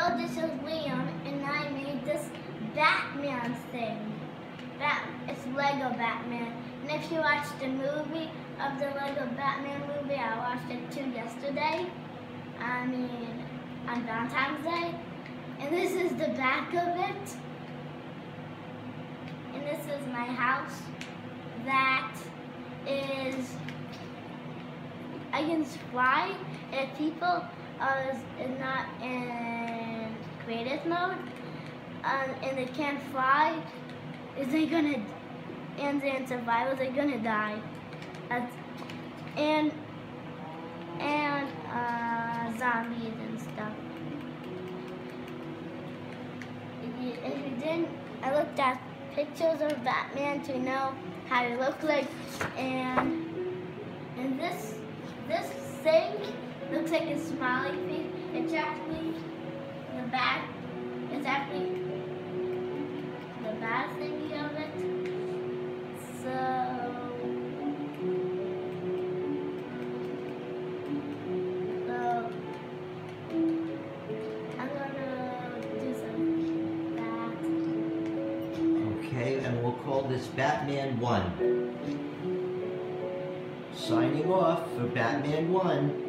Hello, this is Liam, and I made this Batman thing. It's Lego Batman. And if you watched the movie of the Lego Batman movie, I watched it too yesterday. On Valentine's Day. And this is the back of it. And this is my house. That is, I can fly if people is not in creative mode, and they can't fly, and in survival, they're gonna die. And zombies and stuff. If you didn't, I looked at pictures of Batman to know how he looked like, and this thing looks like a smiley face. It's actually the bad. It's actually the bad thingy of it. So I'm gonna do some that. Okay, and we'll call this Batman 1. Signing off for Batman 1.